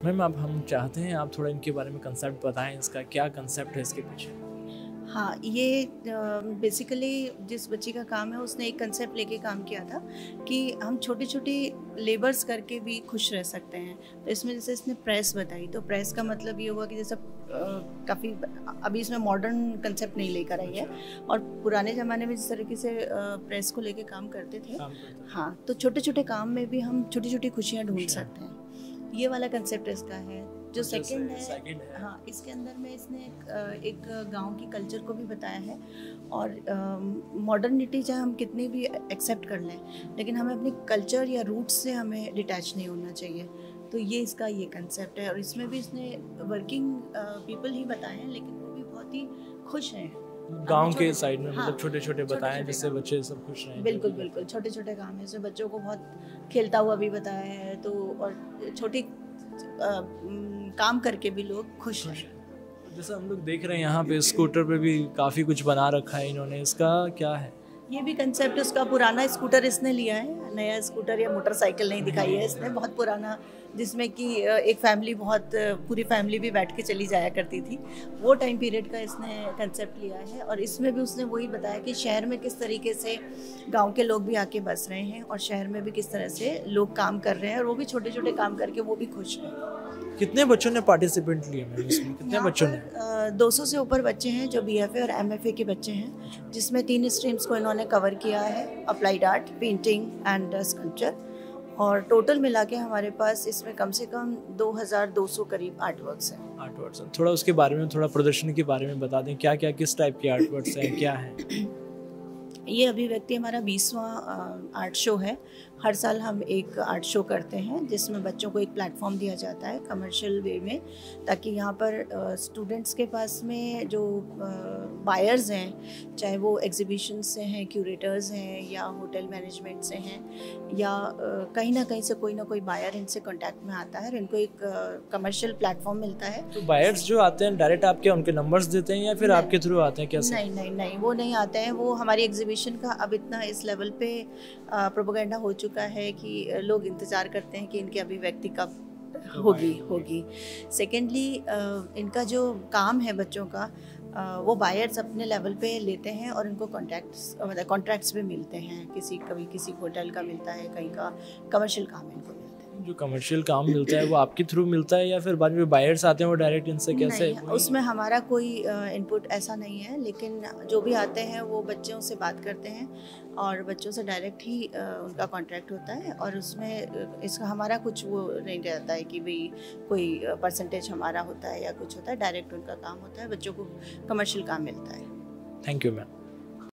Ma'am अब हम चाहते हैं आप थोड़ा इनके बारे में कंसेप्ट बताएं, इसका क्या कंसेप्ट है इसके पीछे। हाँ, ये बेसिकली जिस बच्ची का काम है उसने एक कंसेप्ट लेके काम किया था कि हम छोटी छोटी लेबर्स करके भी खुश रह सकते हैं। तो इसमें जैसे इसने प्रेस बताई, तो प्रेस का मतलब ये हुआ कि जैसे काफ़ी अभी इसमें मॉडर्न कंसेप्ट नहीं लेकर आई है, और पुराने ज़माने में जिस तरीके से प्रेस को लेके काम करते थे, हाँ, तो छोटे छोटे काम में भी हम छोटी छोटी खुशियाँ ढूंढ सकते हैं। ये वाला कंसेप्ट इसका है। जो सेकंड है, हाँ, इसके अंदर में इसने एक गांव की कल्चर को भी बताया है। और मॉडर्निटी चाहे हम कितनी भी एक्सेप्ट कर लें, लेकिन हमें अपनी कल्चर या रूट्स से हमें डिटैच नहीं होना चाहिए। तो ये इसका ये कंसेप्ट है। और इसमें भी इसने वर्किंग पीपल ही बताए हैं, लेकिन वो भी बहुत ही खुश हैं गांव के साइड में। हाँ, मतलब छोटे छोटे बताएं जिससे बच्चे सब खुश रहें। बिल्कुल बिल्कुल, छोटे छोटे काम है। बच्चों को बहुत खेलता हुआ भी बताया है, तो और छोटी काम करके भी लोग खुश हैं। जैसे हम लोग देख रहे हैं यहाँ पे स्कूटर पे भी काफ़ी कुछ बना रखा है इन्होंने, इसका क्या है? ये भी कंसेप्ट उसका पुराना स्कूटर इसने लिया है, नया स्कूटर या मोटरसाइकिल नहीं दिखाई है इसने, बहुत पुराना, जिसमें कि एक फैमिली, बहुत पूरी फैमिली भी बैठ के चली जाया करती थी, वो टाइम पीरियड का इसने कंसेप्ट लिया है। और इसमें भी उसने वही बताया कि शहर में किस तरीके से गांव के लोग भी आके बस रहे हैं, और शहर में भी किस तरह से लोग काम कर रहे हैं, और वो भी छोटे छोटे काम करके वो भी खुश हैं। कितने बच्चों ने पार्टिसिपेंट लिया मैम इसमें? कितने बच्चों ने? 200 से ऊपर बच्चे हैं जो BFA और MFA के बच्चे हैं, जिसमें 3 स्ट्रीम्स को इन्होंने कवर किया है, applied art, painting and sculpture. और टोटल मिला के हमारे पास इसमें कम से कम 2200 करीब आर्ट वर्क्स हैं। आर्ट वर्क्स, थोड़ा उसके बारे में, थोड़ा प्रदर्शनी के बारे में बता दें, क्या क्या किस टाइप के आर्ट वर्क्स हैं, क्या है? ये अभिव्यक्ति हमारा 20वां आर्ट शो है। हर साल हम एक आर्ट शो करते हैं जिसमें बच्चों को एक प्लेटफॉर्म दिया जाता है कमर्शियल वे में, ताकि यहाँ पर स्टूडेंट्स के पास में जो बायर्स हैं, चाहे वो एग्जीबिशन से हैं, क्यूरेटर्स हैं, या होटल मैनेजमेंट से हैं, या कहीं ना कहीं से कोई ना कोई बायर इनसे कांटेक्ट में आता है और इनको एक कमर्शियल प्लेटफॉर्म मिलता है। तो बायर्स जो आते हैं डायरेक्ट आपके उनके नंबर्स देते हैं या फिर आपके थ्रू आते हैं, कैसे? नहीं नहीं नहीं, वो नहीं आते हैं। वो हमारी एग्जीबिशन का अब इतना इस लेवल पे प्रोपेगेंडा हो चुका है कि लोग इंतज़ार करते हैं कि इनकी अभिव्यक्ति कब होगी। सेकेंडली, इनका जो काम है बच्चों का, वो बायर्स अपने लेवल पे लेते हैं और इनको कॉन्ट्रैक्ट्स भी मिलते हैं। कभी किसी होटल का मिलता है, कहीं का कमर्शियल काम इनको मिलता है। जो कमर्शियल काम मिलता है वो आपके थ्रू मिलता है या फिर बाद में बायर्स आते हैं वो डायरेक्ट इनसे, कैसे? नहीं, उसमें हमारा कोई इनपुट ऐसा नहीं है, लेकिन जो भी आते हैं वो बच्चों से बात करते हैं और बच्चों से डायरेक्ट ही उनका कॉन्ट्रैक्ट होता है। और उसमें इसका हमारा कुछ वो नहीं रहता है कि भाई कोई परसेंटेज हमारा होता है या कुछ होता है। डायरेक्ट उनका काम होता है, बच्चों को कमर्शियल काम मिलता है। Thank you ma'am.